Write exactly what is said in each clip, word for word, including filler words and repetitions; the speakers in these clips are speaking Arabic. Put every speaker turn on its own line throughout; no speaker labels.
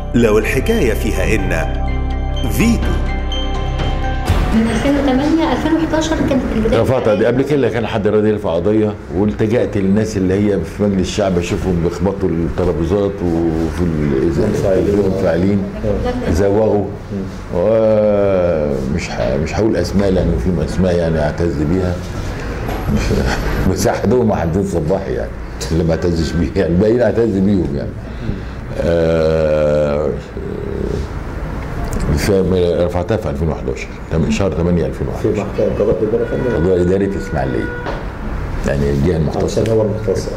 لو الحكاية فيها إن فيتو
من ألفين وثمانية ألفين وحداشر كانت البدايه.
رفعت قضيه قبل كده، كان حد راضي يرفع قضيه والتجأت للناس اللي هي في مجلس الشعب اشوفهم بيخبطوا الترابيزات وفي الفاعلين زوغوا. ومش مش هقول اسماء لانه في اسماء يعني اعتز بيها، بس احدهم حدين صباحي يعني اللي ما اعتزش بيه، يعني الباقيين اعتز بيهم يعني. آه رفعتها في ألفين وحداشر شهر ثمانية ألفين وحداشر
في محكمه قضاء الاداره
قضاء اداري في اسماعيليه، يعني الجهه المختصه
عشان هو المختص.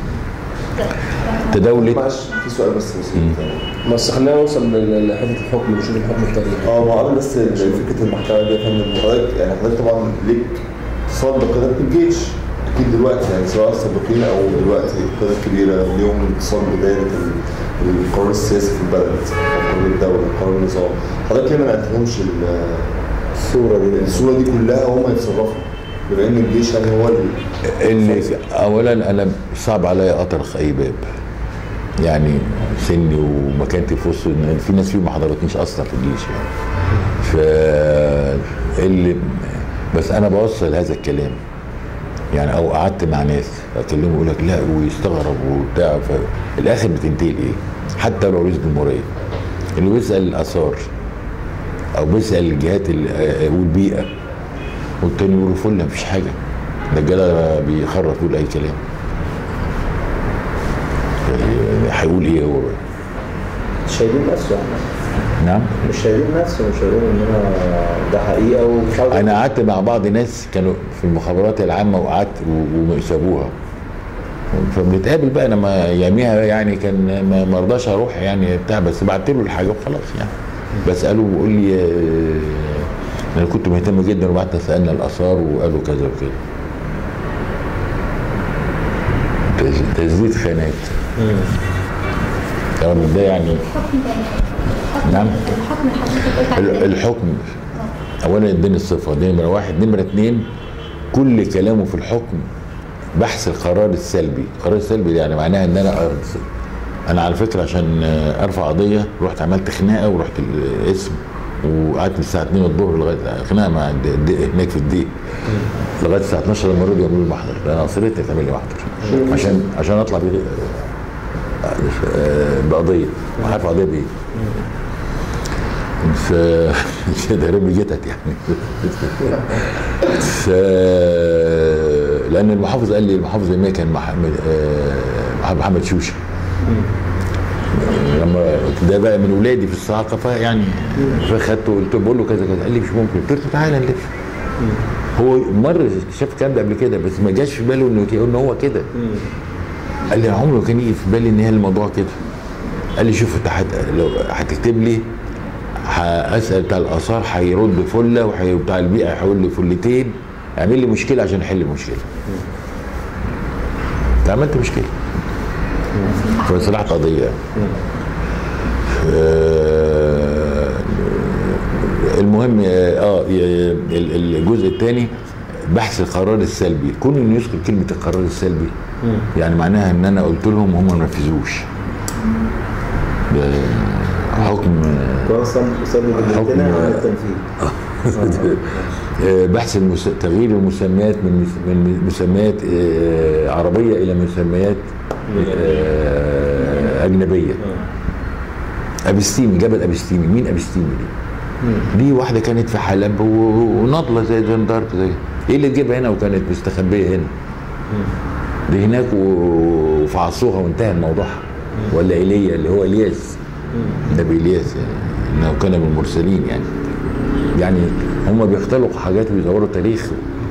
تداولت.
معلش في سؤال بس بسيط،
بس خلينا نوصل لحته الحكم ونشوف الحكم التاريخي.
اه ما قبل بس فكره المحكمه دي يا فندم، حضرتك يعني حضرتك طبعا ليك اتصال بقيادات الجيش اكيد دلوقتي، يعني سواء سابقين او دلوقتي قيادات كبيره ليهم اتصال بدايه القرار السياسي في البلد، قرار الدوله، قرار النظام. حضرتك ليه ما نقلتلهمش الصوره دي الصوره دي كلها وهم يتصرفوا، بما ان الجيش يعني هو
اللي اولا انا صعب عليا اطرق اي باب، يعني سني ومكانتي في وسط ان في ناس فيهم ما حضرتنيش اصلا في الجيش يعني. ف اللي بس انا بوصل هذا الكلام يعني، او قعدت مع ناس اكلمه يقول لك لا ويستغرب وبتاع، في الاخر بتنتهي لايه؟ حتى لو رئيس جمهوريه اللي بيسال الاثار او بيسال الجهات والبيئه والتاني يقولوا فل مفيش حاجه، ده الجدع بيخرف يقول اي كلام. هيقول ايه هو بقى؟
مش شايلين نفسه يعني.
نعم؟
مش شايلين نفسه، مش شايلين ان انا ده حقيقه ومش عاوز.
انا قعدت مع بعض ناس كانوا في المخابرات العامه وقعدت وسابوها، فبنتقابل بقى. انا ما ياميها يعني كان ما رضاش اروح يعني بتاع، بس بعت له الحاجه وخلاص يعني. بساله بيقول لي انا كنت مهتم جدا وبعت سالنا الاثار وقالوا كذا وكده. تسديد خانات. امم ده يعني نعم.
الحكم
الحكم اولا اداني الصفه دي نمره واحد، نمره اثنين كل كلامه في الحكم بحث القرار السلبي. القرار السلبي يعني معناها ان انا أرض. انا على فكره عشان ارفع قضيه رحت عملت خناقه ورحت القسم وقعدت من الساعه اتنين الظهر لغايه خناقه مع هناك في الدقيق لغايه الساعه اتناشر لما رضوا يعملوا لي محضر. انا اصريت تعمل لي محضر عشان عشان اطلع بقضيه عارف قضيه بايه. ف كده ربي جتت يعني. ف لان المحافظ قال لي المحافظ المية كان محمد محمد شوشه، لما ده بقى من ولادي في الصاعقه فيعني فاخدته وقلت بقول له كذا كذا، قال لي مش ممكن. قلت له تعالى نلف. هو مره شاف الكلام ده قبل كده بس ما جاش في باله انه ان هو كده. قال لي عمره كان يجي في بالي ان هي الموضوع كده. قال لي شوف انت لو هتكتب لي هسال بتاع الاثار هيرد فله وبتاع البيئه هيقول لي فلتين، اعمل لي مشكله عشان احل المشكله. انت عملت مشكله فصلحت قضيه. آه المهم اه الجزء الثاني بحث القرار السلبي. كون انه يذكر كلمه القرار السلبي يعني معناها ان انا قلت لهم هم ما نفذوش. حكم
حكم التنفيذ.
بحث المس... تغيير المسميات من من مسميات عربيه الى مسميات اجنبيه. ابستيمي، جبل ابستيمي. مين ابستيمي دي؟ دي واحده كانت في حلب ونضله زي جان دارك زي ايه اللي تجيبها هنا وكانت مستخبيه هنا. دي هناك وفعصوها وانتهى الموضوع. ولا ايليا اللي هو الياس، النبي الياس يعني انه كان من المرسلين يعني. يعني هم بيختلقوا حاجات ويزوروا تاريخ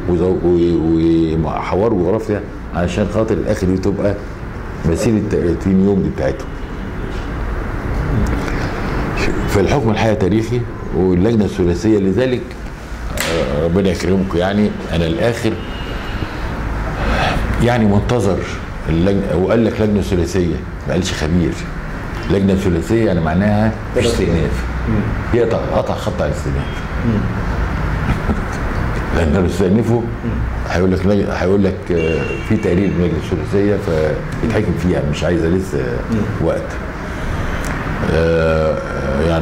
ويحوروا جغرافيا علشان خاطر الاخر دي تبقى مسيره ثلاثين يوم دي بتاعتهم. فالحكم الحقيقه تاريخي واللجنه الثلاثيه، لذلك ربنا يكرمكم يعني انا الاخر يعني منتظر اللجنه. وقال لك لجنه ثلاثيه ما قالش خبير. لجنه ثلاثيه يعني معناها مش استئناف، هي قطع خط على الاستئناف. لان لو استأنفوا هيقول لك هيقول لك في تقرير من اللجنه الثلاثيه فيتحكم فيها، مش عايزه لسه وقت.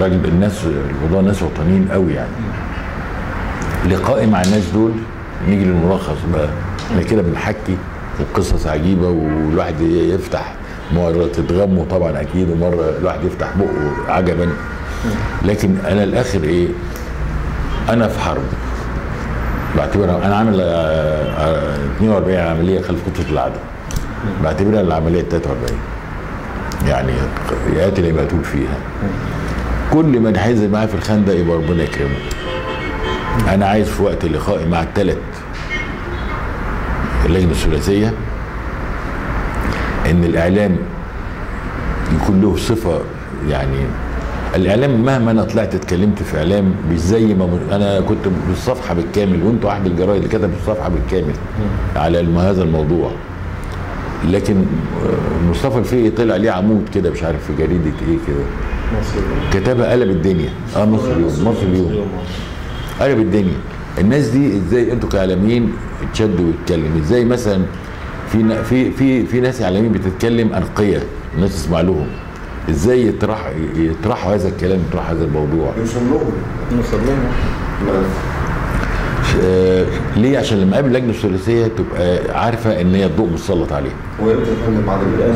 راجل الناس الموضوع ناس وطنيين قوي يعني. لقائي مع الناس دول نيجي للملخص بقى. احنا كده بنحكي وقصص عجيبه والواحد يفتح مره تتغموا طبعا اكيد ومره الواحد يفتح بقه عجبا. لكن انا الاخر ايه؟ انا في حرب بعتبرها. انا عامل اثنين وأربعين عمليه خلف قطه العدو، بعتبرها العمليه ثلاثة وأربعين يعني يقاتل يبقى مقتول فيها. كل من هينزل معايا في الخندق يبقى ربنا يكرمه. انا عايز في وقت لقائي مع الثلاث اللجنه الثلاثيه ان الاعلام يكون له صفه. يعني الاعلام مهما انا طلعت اتكلمت في اعلام مش زي ما انا كنت بالصفحه بالكامل، وانتوا احد الجرايد اللي كتب الصفحه بالكامل على هذا الموضوع. لكن مصطفى الفقي طلع ليه عمود كده مش عارف في جريده ايه كده كتابها قلب الدنيا. اه مصر اليوم، مصر اليوم قلب الدنيا. الناس دي ازاي انتوا كاعلاميين تشدوا ويتكلم؟ ازاي مثلا في في في في ناس اعلاميين بتتكلم انقيه الناس تسمع لهم، ازاي يطرح يطرحوا هذا الكلام، يطرحوا هذا الموضوع؟
يوصل لهم
نوصل لهم.
آه ليه؟ عشان لما قابل اللجنه الثلاثيه تبقى عارفه ان هي الضوء مسلط عليها.
وامتى تتكلم عن الاساس؟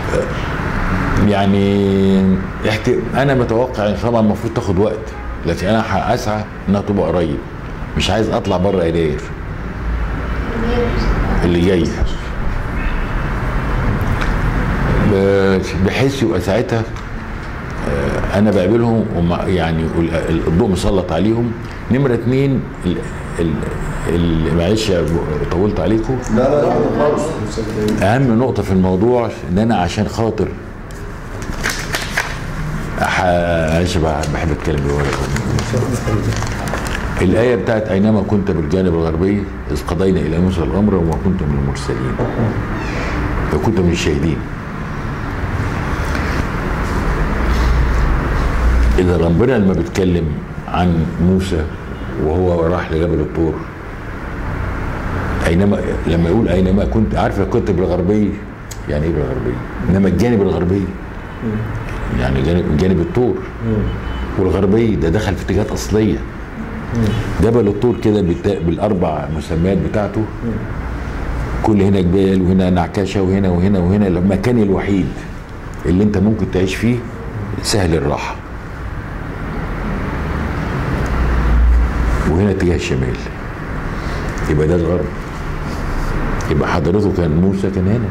يعني احت... انا متوقع ان طبعا المفروض تاخد وقت، لكن انا هاسعى انها تبقى قريب. مش عايز اطلع بره يناير اللي جاي، بحيث يبقى ساعتها انا بقابلهم يعني الضوء مسلط عليهم. نمره اتنين اللي معلش طولت عليكم.
لا لا لا خالص.
اهم نقطه في الموضوع ان انا عشان خاطر معلش بحب اتكلم بالورقه. الآية بتاعت أينما كنت بالجانب الغربي إذ قضينا إلى موسى الأمر وما كنت من المرسلين فكنت من الشاهدين. إذا ربنا لما بيتكلم عن موسى وهو راح لجبل الطور، أينما لما يقول أينما كنت، عارفة كنت بالغربي يعني إيه بالغربي؟ إنما الجانب الغربي يعني جانب جانب الطور، والغربي ده دخل في اتجاهات أصلية. جبل الطور كده بالاربع مسميات بتاعته، كل هنا جبال وهنا نعكشه وهنا وهنا وهنا، المكان الوحيد اللي انت ممكن تعيش فيه سهل الراحه. وهنا اتجاه الشمال، يبقى ده الغرب. يبقى حضرته كان موسى كان هنا.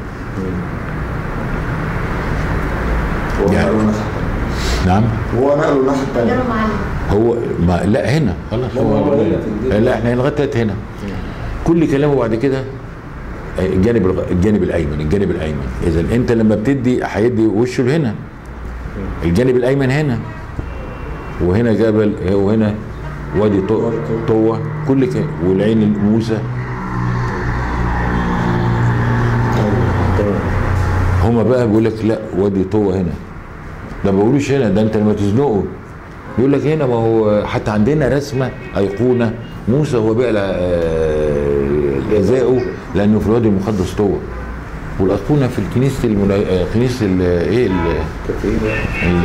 يعني نعم
هو نقله الناحيه الثانيه.
هو ما لا هنا خلاص. هو لا احنا لغايه هنا. كل كلامه بعد كده الجانب الجانب الايمن، الجانب الايمن. اذا انت لما بتدي هيدي وشه لهنا، الجانب الايمن هنا، وهنا جبل، وهنا وادي طوه، كل كده، والعين موسى. هما بقى بيقول لك لا وادي طوه هنا، ده ما بيقولوش هنا، ده انت لما تزنقه يقول لك هنا. ما هو حتى عندنا رسمه ايقونه موسى هو بيقلع جزاؤه لانه في الوادي المقدس طوى، والايقونه في الكنيسه المنا... كنيسه ال... ايه ال... ال...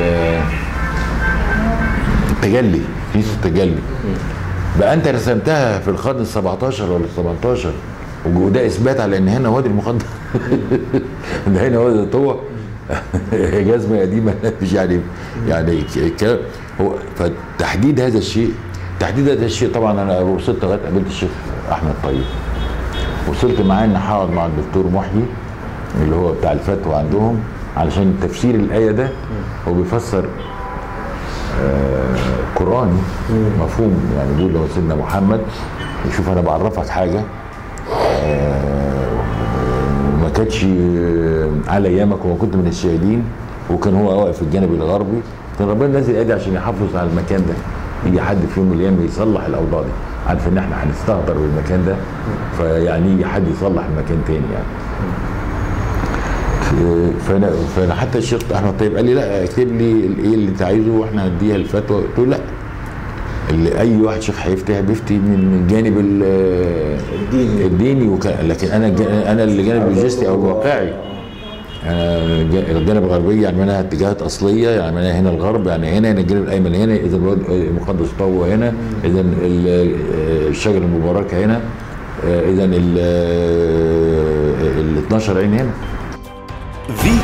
التجلي، كنيسه التجلي. بقى انت رسمتها في القرن ال سبعتاشر ولا ال ثمنتاشر، وده اثبات على ان هنا وادي المقدس ده هنا وادي طوى. جزمه قديمه مش يعني يعني كلام. هو فتحديد هذا الشيء، تحديد هذا الشيء طبعا انا وصلت لغايه قابلت الشيخ احمد طيب، وصلت معاه ان هقعد مع الدكتور محيي اللي هو بتاع الفتوى عندهم علشان تفسير الايه ده. هو بيفسر آه قراني مفهوم، يعني بيقول لو سيدنا محمد يشوف انا بعرفك حاجه آه ما كانتش على ايامك وما كنت من الشاهدين، وكان هو واقف في الجانب الغربي، كان ربنا نازل ايدي عشان يحافظ على المكان ده. يجي حد في يوم من الايام يصلح الاوضاع دي، عارف ان احنا هنستهتر بالمكان ده، فيعني يجي حد يصلح المكان تاني يعني. فانا فانا حتى الشيخ احمد طيب قال لي لا اكتب لي الايه اللي انت عايزه واحنا هنديها الفتوى. قلت له لا، اللي اي واحد شيخ هيفتح بيفتي من الجانب الديني الديني وك... لكن انا انا اللي جانب اللوجستي او الواقعي. يعني الجانب الغربيه يعني منها اتجاهات اصليه، يعني منها هنا الغرب، يعني هنا هنا الجانب الايمن هنا، اذا المقدس طوى هنا، اذا الشجره المباركه هنا، اذا ال اتناشر عين هنا.